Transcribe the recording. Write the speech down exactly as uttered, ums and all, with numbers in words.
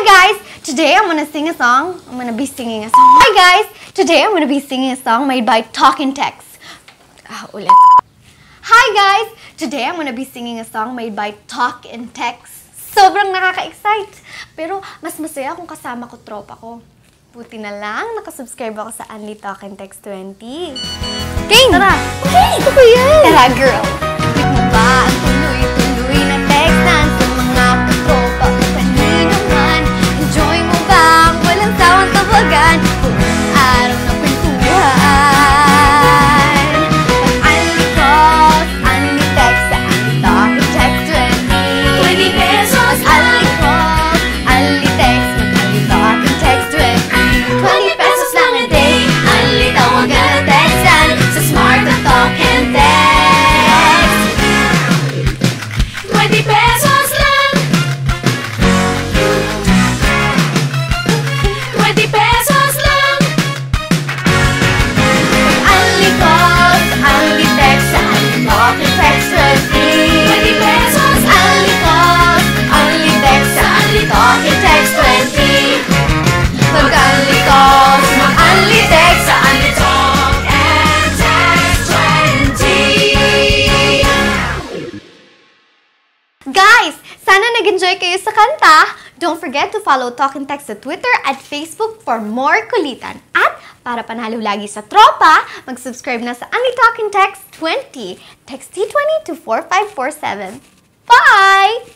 guys! Today I'm gonna sing a song. I'm gonna be singing a song. Hi guys! Today I'm gonna be singing a song made by Talk Text. Ah, ulit. Hi guys! Today I'm gonna be singing a song made by Talk Text. Sobrang nakaka-excite. Pero mas masaya kung kasama ko tropa ko. Buti na lang, nakasubscribe ako sa Unli Talk Text twenty. Game! Tara! Okay! Ito ko yan! Tara, girl! Click mo ba ang tuloy-tuloy na textan sa mga ka-tropa o kanino man? Enjoy mo ba ang walang sawang tawagan? Buong araw na kwentuhan. Pag-unli calls, unli text sa Unli Talk Text twenty. twenty pesos! Unli calls, unli text, mag-Unli Talk Text twenty. twenty pesos lang a day, unli tawagan at textan sa Smart na Talk and Text. twenty pesos lang. twenty pesos lang. Unli calls, unli text sa Unli Talk Text twenty. twenty pesos, unli calls, unli text sa Unli Talk Text twenty. Mag-unli calls, mag-unli text sa Unli Talk and Text twenty. Guys, sana nag-enjoy kayo sa kanta. Don't forget to follow Talk Text sa Twitter at Facebook for more kulitan. At para panalo lagi sa tropa, mag-subscribe na sa Unli Talk Text twenty. Text T twenty to four five four seven. Bye!